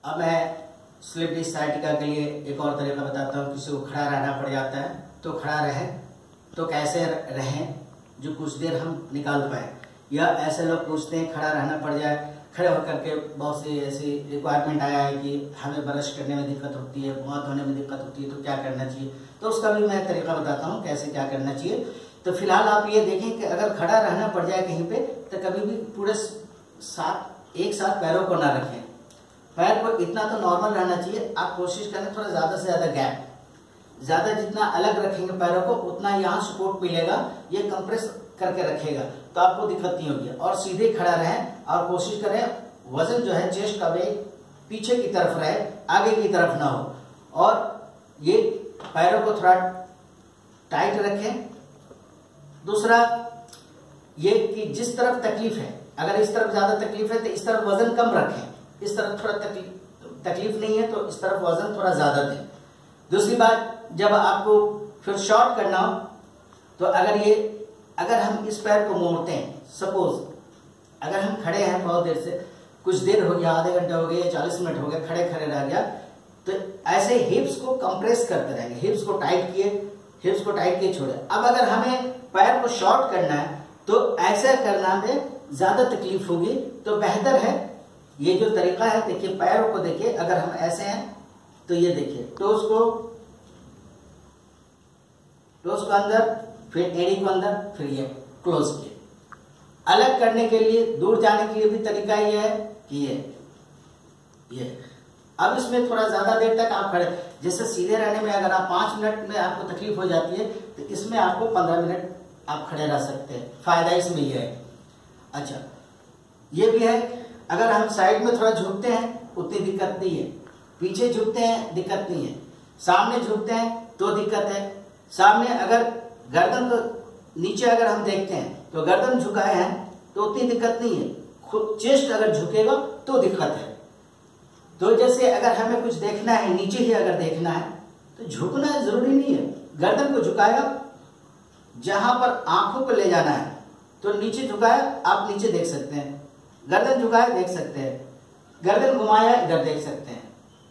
अब मैं slip disc sciatica के लिए एक और तरीका बताता हूँ। किसी को खड़ा रहना पड़ जाता है तो खड़ा रहे तो कैसे रहें जो कुछ देर हम निकाल पाए, या ऐसे लोग पूछते हैं खड़ा रहना पड़ जाए, खड़े होकर के बहुत सी ऐसी रिक्वायरमेंट आया है कि हमें ब्रश करने में दिक्कत होती है, मुंह धोने में दिक्कत होती है, तो क्या करना चाहिए। तो उसका भी मैं तरीका बताता हूँ कैसे क्या करना चाहिए। तो फिलहाल आप ये देखें कि अगर खड़ा रहना पड़ जाए कहीं पे तो कभी भी पूरे एक साथ पैरों को ना रखें। पैर को इतना तो नॉर्मल रहना चाहिए, आप कोशिश करें थोड़ा ज्यादा से ज्यादा गैप, ज्यादा जितना अलग रखेंगे पैरों को उतना यहाँ सपोर्ट मिलेगा, ये कंप्रेस करके रखेगा तो आपको दिक्कत नहीं होगी। और सीधे खड़ा रहें और कोशिश करें वजन जो है चेस्ट का वेट पीछे की तरफ रहे, आगे की तरफ ना हो। और ये पैरों को थोड़ा टाइट रखें। दूसरा ये कि जिस तरफ तकलीफ है, अगर इस तरफ ज्यादा तकलीफ है तो इस तरफ वजन कम रखें, इस तरफ थोड़ा तकलीफ नहीं है तो इस तरफ वजन थोड़ा ज्यादा दें। दूसरी बात, जब आपको फिर शॉर्ट करना हो तो अगर हम इस पैर को मोड़ते हैं, सपोज अगर हम खड़े हैं बहुत देर से, कुछ देर हो गया, आधे घंटे हो गए, 40 मिनट हो गए, खड़े खड़े रह गया, तो ऐसे हिप्स को कंप्रेस करते रहेंगे, हिप्स को टाइट किए छोड़े। अब अगर हमें पैर को शॉर्ट करना है तो ऐसा करना में ज्यादा तकलीफ होगी, तो बेहतर है ये जो तरीका है। देखिए पैरों को देखिए, अगर हम ऐसे हैं तो ये देखिए टोस को अंदर, फिर एड़ी को अंदर, फिर ये क्लोज किए। अलग करने के लिए, दूर जाने के लिए भी तरीका ये है कि ये अब इसमें थोड़ा ज्यादा देर तक आप खड़े, जैसे सीधे रहने में अगर आप 5 मिनट में आपको तकलीफ हो जाती है तो इसमें आपको 15 मिनट आप खड़े रह सकते हैं। फायदा इसमें ये है। अच्छा, ये भी है, अगर हम साइड में थोड़ा झुकते हैं उतनी दिक्कत नहीं है, पीछे झुकते हैं दिक्कत नहीं है, सामने झुकते हैं तो दिक्कत है। सामने अगर गर्दन को नीचे अगर हम देखते हैं तो गर्दन झुकाए हैं तो उतनी दिक्कत नहीं है, खुद चेस्ट अगर झुकेगा तो दिक्कत है। तो जैसे अगर हमें कुछ देखना है, नीचे ही अगर देखना है तो झुकना जरूरी नहीं है, गर्दन को झुकाया, जहां पर आंखों को ले जाना है तो नीचे झुकाया, आप नीचे देख सकते हैं, गर्दन झुकाया देख सकते हैं, गर्दन घुमाया इधर देख सकते हैं,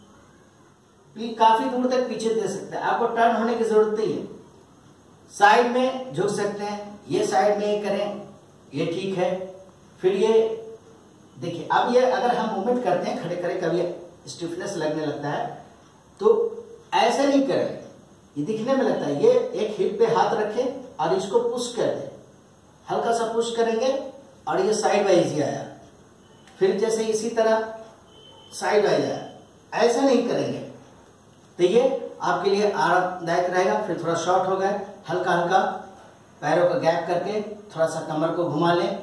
काफी दूर तक पीछे दे सकते हैं, आपको टर्न होने की जरूरत नहीं है। साइड में झुक सकते हैं, ये साइड में ये करें, ये ठीक है। फिर ये देखिए, अब ये अगर हम मूवमेंट करते हैं खड़े खड़े, कभी स्टिफनेस लगने लगता है तो ऐसे नहीं करें, ये दिखने में लगता है। ये एक हिप पे हाथ रखें और इसको पुश कर दें, हल्का सा पुश करेंगे और ये साइड वाइज ही आया, फिर जैसे इसी तरह साइड वाइज आया, ऐसा नहीं करेंगे तो ये आपके लिए आरामदायक रहेगा। फिर थोड़ा शॉर्ट हो गए, हल्का हल्का पैरों का गैप करके थोड़ा सा कमर को घुमा लें,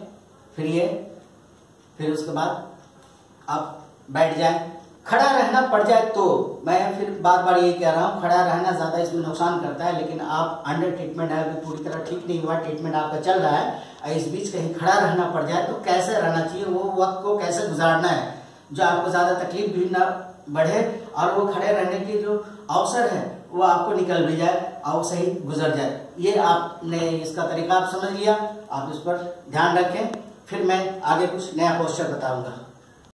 फिर उसके बाद आप बैठ जाएं। खड़ा रहना पड़ जाए तो मैं फिर बार बार यही कह रहा हूँ, खड़ा रहना ज्यादा इसमें नुकसान करता है, लेकिन आप अंडर ट्रीटमेंट है, अभी पूरी तरह ठीक नहीं हुआ, ट्रीटमेंट आपका चल रहा है, इस बीच कहीं खड़ा रहना पड़ जाए तो कैसे रहना चाहिए, वो वक्त को कैसे गुजारना है जो आपको ज्यादा तकलीफ भी ना बढ़े और वो खड़े रहने की जो अवसर है वो आपको निकल भी जाए और सही गुजर जाए। ये आपने इसका तरीका आप समझ लिया, आप इस पर ध्यान रखें। फिर मैं आगे कुछ नया पोस्चर बताऊंगा।